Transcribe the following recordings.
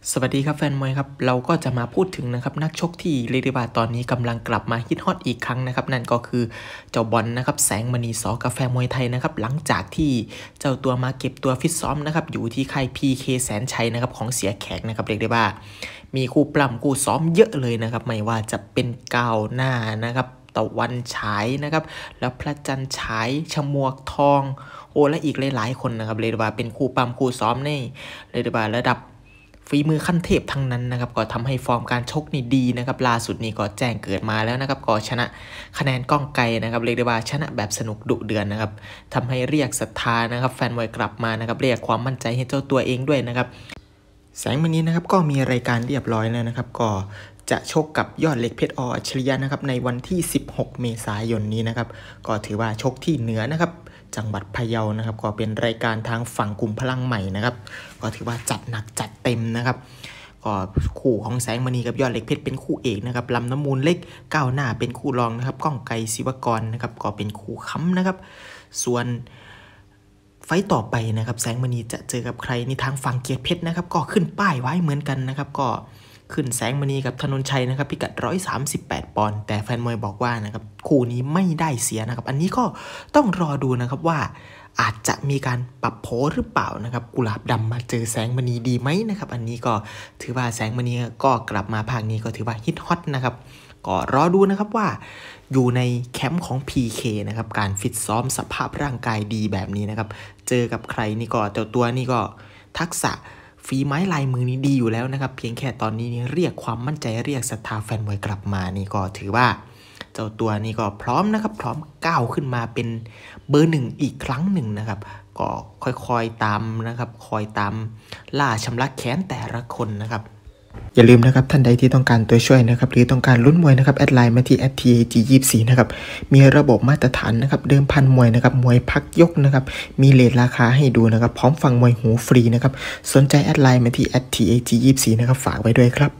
สวัสดีครับแฟนมวยครับเราก็จะมาพูดถึงนะครับนักชกที่เรียกได้ว่าตอนนี้กำลังกลับมาฮิตฮอตอีกครั้งนะครับนั่นก็คือเจ้าบอลนะครับแสงมณีสกาแฟมวยไทยนะครับหลังจากที่เจ้าตัวมาเก็บตัวฟิตซ้อมนะครับอยู่ที่ค่าย PK แสนชัยนะครับของเสียแขกนะครับเรียกได้ว่ามีคู่ปล้ำคู่ซ้อมเยอะเลยนะครับไม่ว่าจะเป็นก้าวหน้านะครับตะวันฉายนะครับแล้วพระจันทร์ฉายฉมวกทองโอ้และอีกหลายๆคนนะครับเรียกได้ว่าเป็นคู่ปล้ำคู่ซ้อมในเรียกได้ว่าระดับฝีมือขั้นเทพทั้งนั้นนะครับก็ทำให้ฟอร์มการชกนี่ดีนะครับล่าสุดนี้ก็แจ้งเกิดมาแล้วนะครับก็ชนะคะแนนก้องไกลนะครับเรียกได้ว่าชนะแบบสนุกดุเดือนนะครับทำให้เรียกศรัทธานะครับแฟนมวยกลับมานะครับเรียกความมั่นใจให้เจ้าตัวเองด้วยนะครับแสงมณีนะครับก็มีรายการเรียบร้อยแล้วนะครับก็จะชกกับยอดเหล็กเพชรอัจฉริยะนะครับในวันที่16เมษายนนี้นะครับก็ถือว่าชกที่เหนือนะครับจังหวัดพะเยานะครับก็เป็นรายการทางฝั่งกลุ่มพลังใหม่นะครับก็ถือว่าจัดหนักจัดเต็มนะครับก็คู่ของแสงมณีกับยอดเหล็กเพชรเป็นคู่เอกนะครับลำน้ำมูลเล็กก้าวหน้าเป็นคู่รองนะครับก้องไกรศิวกรนะครับก็เป็นคู่ค้ำนะครับส่วนไฟต่อไปนะครับแสงมณีจะเจอกับใครในทางฝั่งเกียรติเพชรนะครับก็ขึ้นป้ายไว้เหมือนกันนะครับก็ขึ้นแสงมณีกับธนนชัยนะครับพิกัด138ปอนด์แต่แฟนมวยบอกว่านะครับคู่นี้ไม่ได้เสียนะครับอันนี้ก็ต้องรอดูนะครับว่าอาจจะมีการปรับโผหรือเปล่านะครับกุหลาบดำมาเจอแสงมณีดีไหมนะครับอันนี้ก็ถือว่าแสงมณีก็กลับมาภาคนี้ก็ถือว่าฮิตฮอตนะครับก็รอดูนะครับว่าอยู่ในแคมป์ของ PK นะครับการฟิตซ้อมสภาพร่างกายดีแบบนี้นะครับเจอกับใครนี่ก็เจ้าตัวนี่ก็ทักษะฝีไม้ลายมือนี้ดีอยู่แล้วนะครับเพียงแค่ตอนนี้นี่เรียกความมั่นใจเรียกศรัทธาแฟนมวยกลับมานี่ก็ถือว่าเจ้าตัวนี่ก็พร้อมนะครับพร้อมก้าวขึ้นมาเป็นเบอร์หนึ่งอีกครั้งหนึ่งนะครับก็ค่อยๆตามนะครับคอยตามล่าชำระแค้นแต่ละคนนะครับอย่าลืมนะครับท่านใดที่ต้องการตัวช่วยนะครับหรือต้องการลุ้นมวยนะครับแอดไลน์มาที่ @TAG24 นะครับมีระบบมาตรฐานนะครับเดิมพันมวยนะครับมวยพักยกนะครับมีเรทราคาให้ดูนะครับพร้อมฟังมวยหูฟรีนะครับสนใจแอดไลน์มาที่ @TAG24 นะครับฝากไว้ด้วยครับ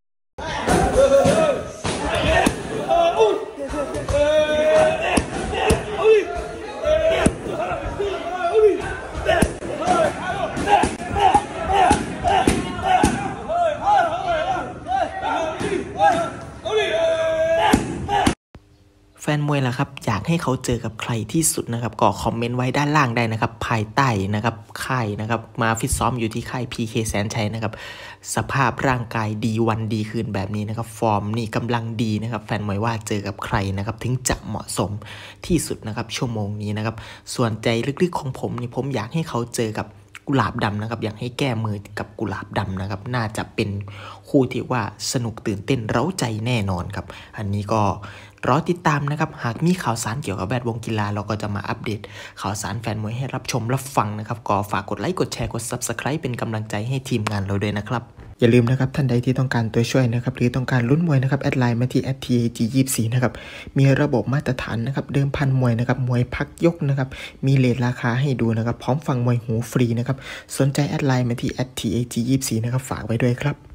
แฟนมวยล่ะครับอยากให้เขาเจอกับใครที่สุดนะครับก็คอมเมนต์ไว้ด้านล่างได้นะครับภายใต้นะครับค่ายนะครับมาฟิตซ้อมอยู่ที่ค่าย PK แสนชัยนะครับสภาพร่างกายดีวันดีคืนแบบนี้นะครับฟอร์มนี่กำลังดีนะครับแฟนมวยว่าเจอกับใครนะครับถึงจะเหมาะสมที่สุดนะครับชั่วโมงนี้นะครับส่วนใจลึกๆของผมนี่ผมอยากให้เขาเจอกับกุหลาบดำนะครับอยากให้แก้มือกับกุหลาบดำนะครับน่าจะเป็นคู่ที่ว่าสนุกตื่นเต้นเร้าใจแน่นอนครับอันนี้ก็รอติดตามนะครับหากมีข่าวสารเกี่ยวกับแวดวงกีฬาเราก็จะมาอัปเดตข่าวสารแฟนมวยให้รับชมรับฟังนะครับก็ฝากกดไลค์กดแชร์กด Subscribe เป็นกำลังใจให้ทีมงานเราด้วยนะครับอย่าลืมนะครับท่านใดที่ต้องการตัวช่วยนะครับหรือต้องการลุ้นมวยนะครับแอดไลน์มาที่ @TAG24 นะครับมีระบบมาตรฐานนะครับเดิมพันมวยนะครับมวยพักยกนะครับมีเรทราคาให้ดูนะครับพร้อมฟังมวยหูฟรีนะครับสนใจแอดไลน์มาที่ @TAG24 นะครับฝากไว้ด้วยครับ